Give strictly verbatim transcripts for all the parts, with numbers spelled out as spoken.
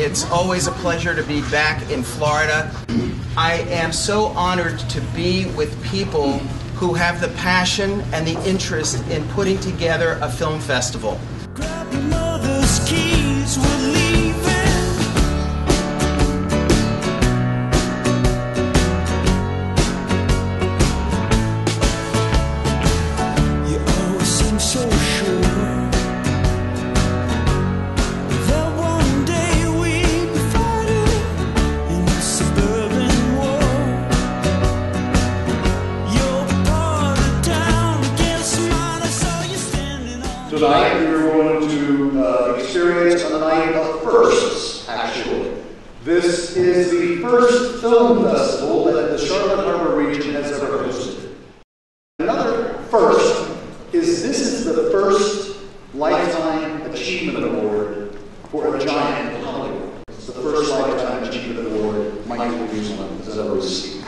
It's always a pleasure to be back in Florida. I am so honored to be with people who have the passion and the interest in putting together a film festival. Grab your mother's keys, we're leaving. You always seem so sure that one day we'd be fighting in a suburban war. You're part of town, get a smile, I saw you standing on. Tonight we're going to uh, experience a night of firsts, actually. This is the first film festival that the Charlotte Harbor region has ever hosted. Another first is this is the first Lifetime Achievement Award for a giant in Hollywood. It's the first Lifetime Achievement Award Michael Newsland has ever received.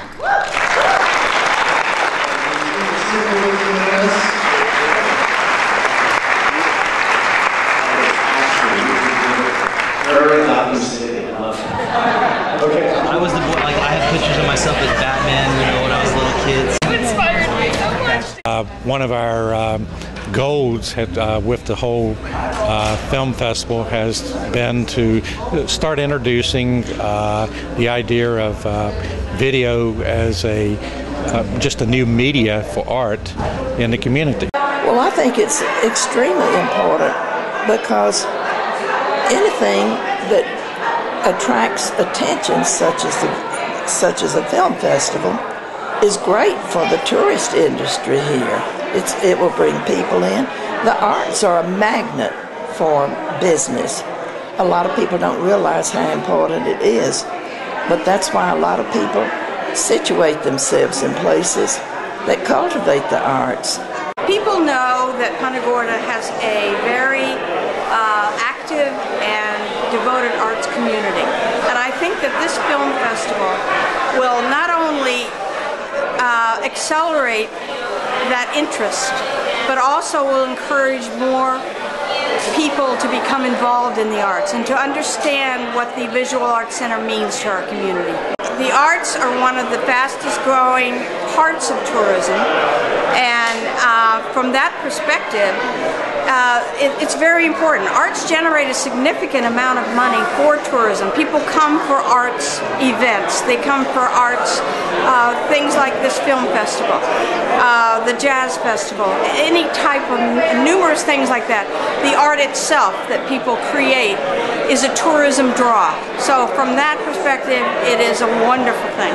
Very optimistic. I love it. Okay. I was the boy, like, I have pictures of myself as Batman, you know, when I was a little kid. You inspired me so much. Uh, one of our um, goals had, uh, with the whole uh, film festival has been to start introducing uh, the idea of uh, video as a uh, just a new media for art in the community. Well, I think it's extremely important because anything that attracts attention, such as the, such as a film festival, is great for the tourist industry here. It's, it will bring people in. The arts are a magnet for business. A lot of people don't realize how important it is, but that's why a lot of people situate themselves in places that cultivate the arts. People know that Punta Gorda has a very uh, active and devoted arts community. And I think that this film festival will not only uh, accelerate that interest, but also will encourage more people to become involved in the arts and to understand what the Visual Arts Center means to our community. The arts are one of the fastest growing parts of tourism, and uh, from that perspective, uh, it, it's very important. Arts generate a significant amount of money for tourism. People come for arts events. They come for arts, uh, things like this film festival, uh, the jazz festival, any type of numerous things like that. The art itself that people create is a tourism draw. So from that perspective, it is a wonderful thing.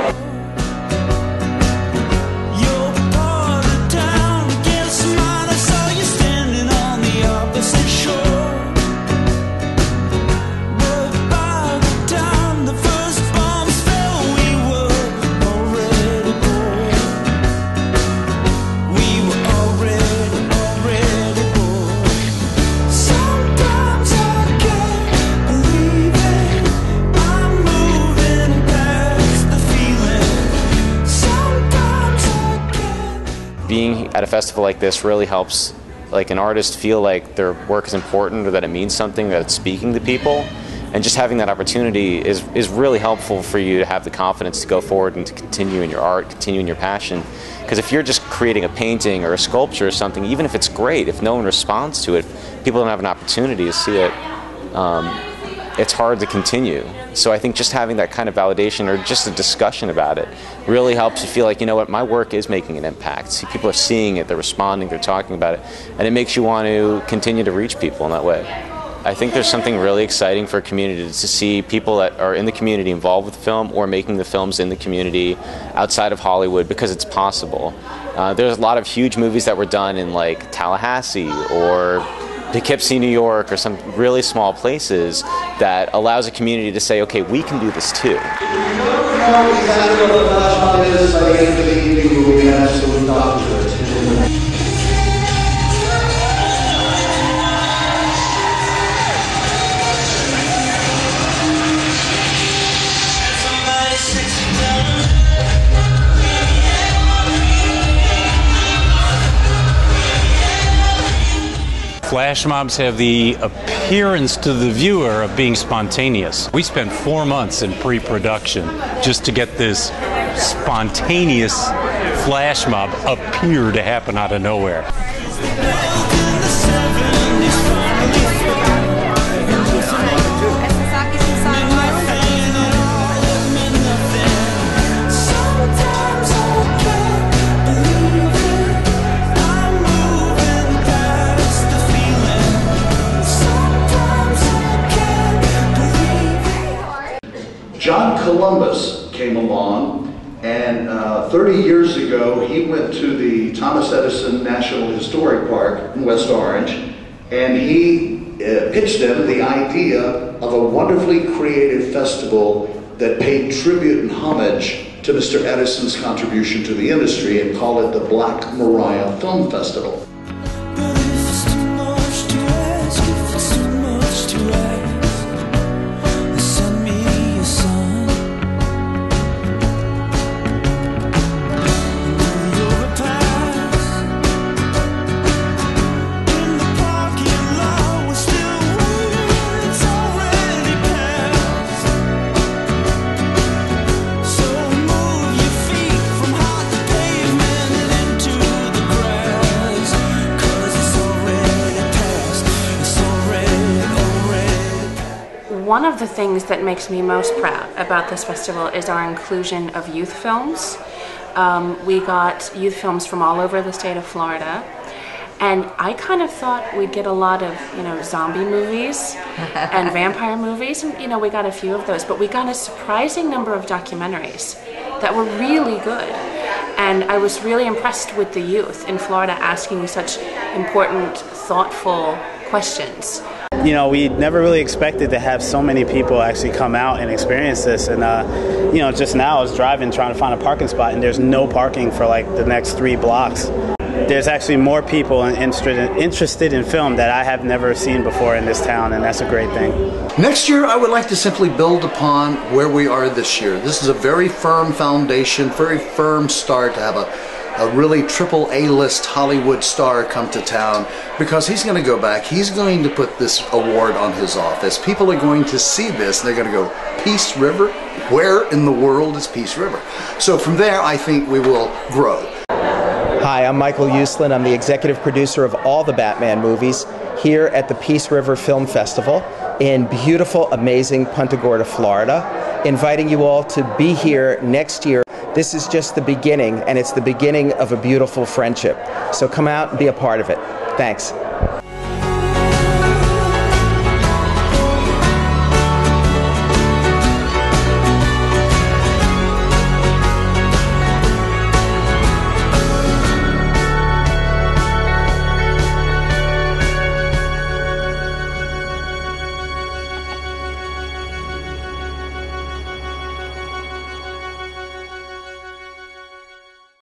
Being at a festival like this really helps like an artist feel like their work is important or that it means something, that it's speaking to people. And just having that opportunity is, is really helpful for you to have the confidence to go forward and to continue in your art, continue in your passion. Because if you're just creating a painting or a sculpture or something, even if it's great, if no one responds to it, people don't have an opportunity to see it, um, it's hard to continue. So I think just having that kind of validation or just a discussion about it really helps you feel like, you know what, my work is making an impact. See, people are seeing it, they're responding, they're talking about it, and it makes you want to continue to reach people in that way. I think there's something really exciting for a community to see people that are in the community involved with film or making the films in the community outside of Hollywood, because it's possible. Uh, there's a lot of huge movies that were done in like Tallahassee or Poughkeepsie, New York, or some really small places that allows a community to say, okay, we can do this too. Flag flash mobs have the appearance to the viewer of being spontaneous. We spent four months in pre-production just to get this spontaneous flash mob appear to happen out of nowhere. John Columbus came along, and uh, thirty years ago he went to the Thomas Edison National Historic Park in West Orange, and he uh, pitched them the idea of a wonderfully creative festival that paid tribute and homage to Mister Edison's contribution to the industry, and called it the Black Maria Film Festival. One of the things that makes me most proud about this festival is our inclusion of youth films. Um, we got youth films from all over the state of Florida, and I kind of thought we'd get a lot of, you know, zombie movies and vampire movies, and you know, we got a few of those, but we got a surprising number of documentaries that were really good. And I was really impressed with the youth in Florida asking such important, thoughtful questions. You know, we never really expected to have so many people actually come out and experience this. And, uh, you know, just now I was driving trying to find a parking spot, and there's no parking for like the next three blocks. There's actually more people interested in, interested in film that I have never seen before in this town, and that's a great thing. Next year, I would like to simply build upon where we are this year. This is a very firm foundation, very firm start to have a a really triple A-list Hollywood star come to town, because he's going to go back, he's going to put this award on his office. People are going to see this and they're going to go, Peace River? Where in the world is Peace River? So from there, I think we will grow. Hi, I'm Michael Uslan. I'm the executive producer of all the Batman movies here at the Peace River Film Festival in beautiful, amazing Punta Gorda, Florida, inviting you all to be here next year. This is just the beginning, and it's the beginning of a beautiful friendship. So come out and be a part of it. Thanks.